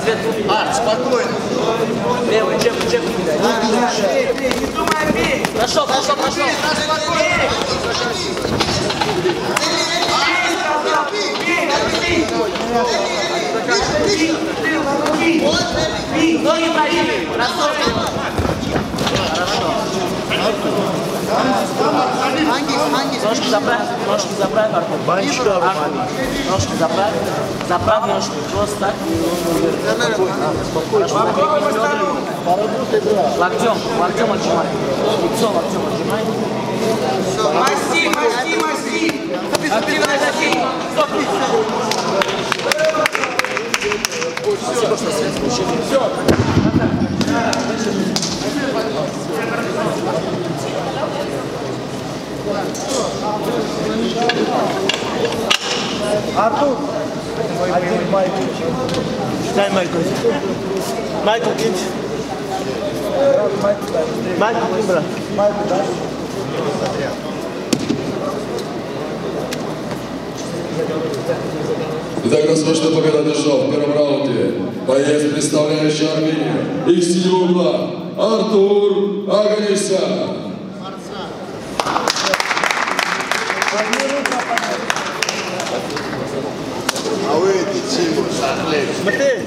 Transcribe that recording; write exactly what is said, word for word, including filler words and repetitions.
светлую. Арт, спокойно. Левый, джеб, джеб. Не думай, бей. Прошел, прошел, прошел. Ноги пойди. Хорошо. Ножки заправь, ножки заправь, Артур. Ножки заправь, заправь ножки, просто так. Хорошо, локтем, локтем отжимай. Лицо локтем отжимай. Масти, масти, масти. Активно закинь. Спасибо, что свет включили. Все. Артур, один Майкл. Дай Майкл. Майкл, кинь. Майкл, кинь, брат. Майкл, дай. Итак, досрочная победа одержал в первом раунде боец, представляющий Армению, из синего угла Артур Аганесян. А вы эти Тимур, Шахлев. Смотри.